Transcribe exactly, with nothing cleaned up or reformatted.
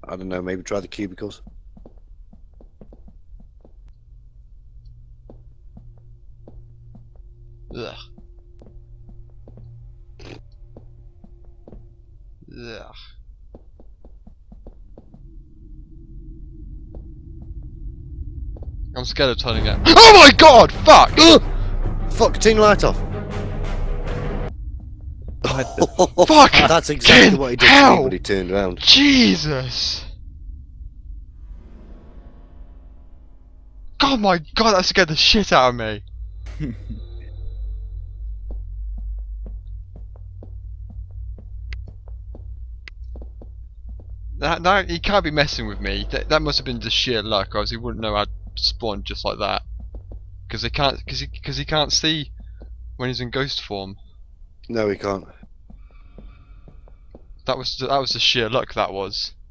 I don't know, maybe try the cubicles. Ugh. Ugh. I'm scared of turning it. Oh my god! Fuck! Ugh! Fuck, turn the light off. Fuck! That's exactly what he did to me when he Hell! turned around. Jesus! God, my god, that scared the shit out of me. that, that he can't be messing with me. That, that must have been just sheer luck, or else he wouldn't know I'd spawn just like that. Because he can't, because he, because he can't see when he's in ghost form. No, he can't. That was that was the sheer luck. That was.